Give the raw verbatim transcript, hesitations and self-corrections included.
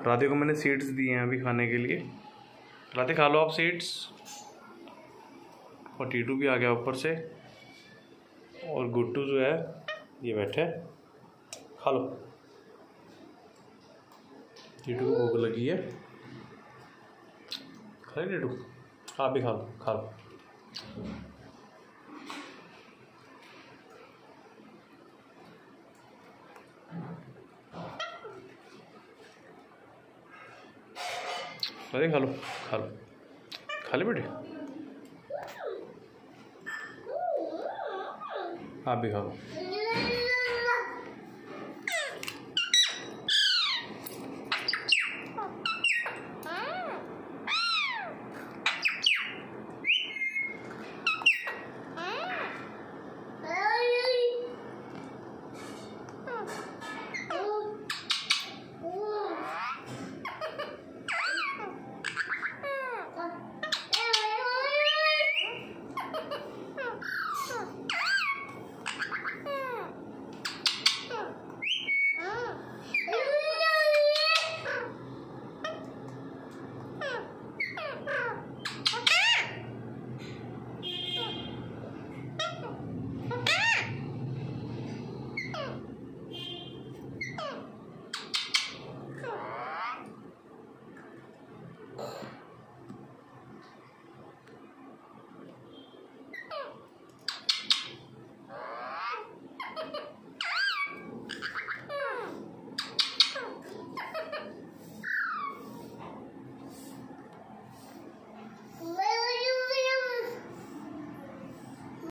राधे को मैंने सीड्स दिए हैं अभी खाने के लिए। राधे खा लो आप सीड्स। और टीटू भी आ गया ऊपर से, और गुट्टू जो है ये बैठे, खा लो। टीटू को भूख लगी है, खा ले टीटू, आप भी खा लो, खा लो। अरे खा लो, खा लो, खा ले बेटे, आप भी खा लो।